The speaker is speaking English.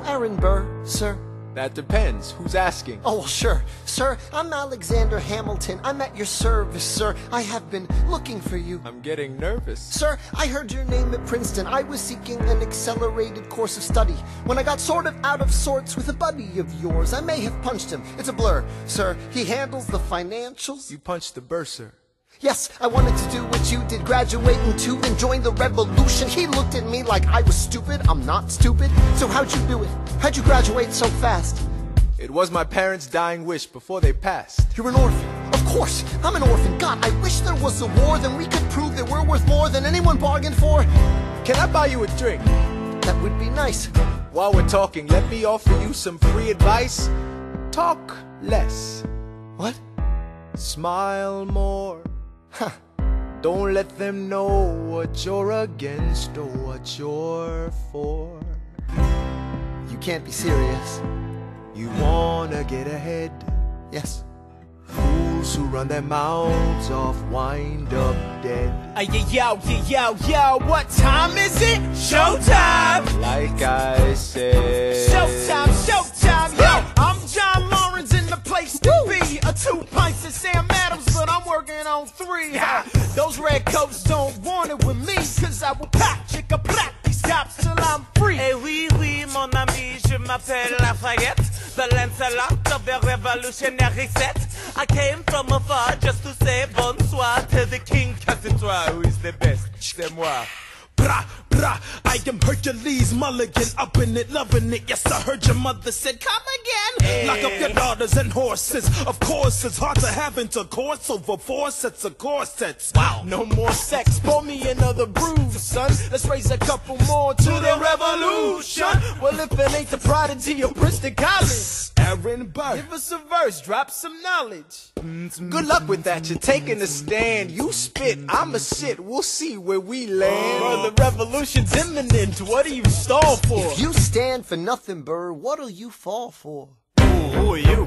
Aaron Burr, sir. That depends. Who's asking? Oh, well, sure. Sir, I'm Alexander Hamilton. I'm at your service, sir. I have been looking for you. I'm getting nervous. Sir, I heard your name at Princeton. I was seeking an accelerated course of study. When I got sort of out of sorts with a buddy of yours, I may have punched him. It's a blur, sir. He handles the financials. You punched the bursar. Yes, I wanted to do what you did, graduate in 2 and join the revolution. He looked at me like I was stupid. I'm not stupid. So how'd you do it? How'd you graduate so fast? It was my parents' dying wish before they passed. You're an orphan. Of course, I'm an orphan. God, I wish there was a war, then we could prove that we're worth more than anyone bargained for. Can I buy you a drink? That would be nice. While we're talking, let me offer you some free advice. Talk less. What? Smile more. Huh. Don't let them know what you're against or what you're for. You can't be serious. You wanna get ahead. Yes. Fools who run their mouths off wind up dead. Yo, what time is it? Showtime! Like I said. Showtime, yo! I'm John Lawrence in the place to be. 2 pints of Sam Adams, but I'm working on 3. Those red coats don't want it with me, cause I will pack, chicka-plack these cops till I'm free. Eh oui, mon ami, je m'appelle Lafayette, the Lancelot of the revolutionary set. I came from afar just to say bonsoir to the king, cause it's toi who is the best, c'est moi. Brah, brah, I am Hercules Mulligan, up in it, loving it. Yes, I heard your mother said, come again. Lock up your daughters and horses. Of course, it's hard to have intercourse over 4 sets of corsets. Wow, no more sex, pour me another brew, son. Let's raise a couple more to the revolution. Well, if it ain't the prodigy of Princeton College, Aaron Burr, give us a verse, drop some knowledge. Good luck with that, you're taking a stand. You spit, I'ma sit, we'll see where we land. Bro, the revolution's imminent, what do you stall for? If you stand for nothing, Burr, what'll you fall for? Who are you?